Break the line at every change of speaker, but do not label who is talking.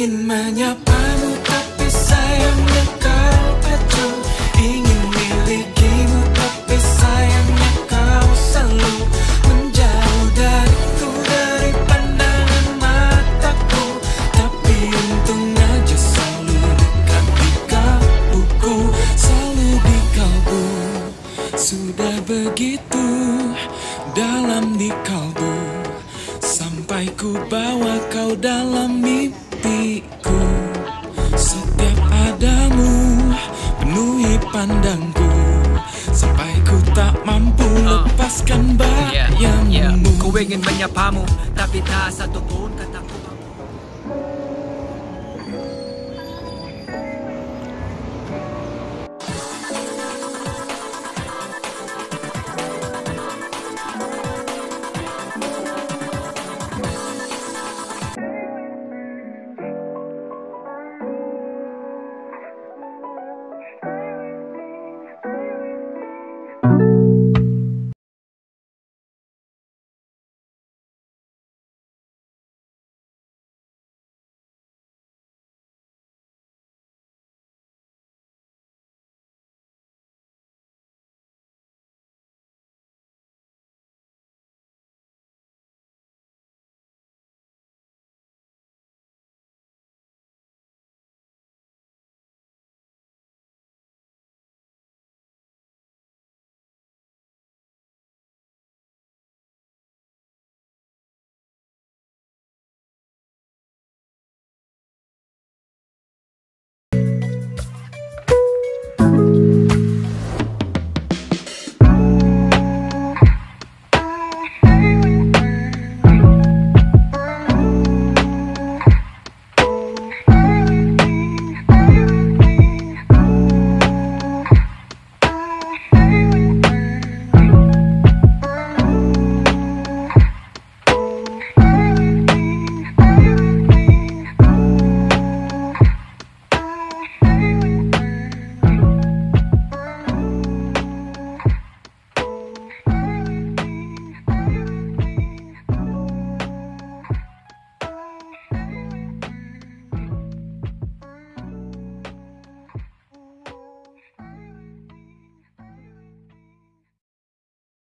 ingin menyapamu, tapi sayangnya kau acuh. Ingin milikimu, tapi sayangnya kau selalu menjauh dariku, dari pandangan mataku. Tapi untung aja selalu dekat di kalbuku, selalu di kalbu. Sudah begitu dalam di kalbu, sampai ku bawa kau dalam mimpiku. Setiap adamu penuhi pandangku, sampai ku tak mampu lepaskan bayangmu.
Ku ingin menyapamu, tapi tak satu pun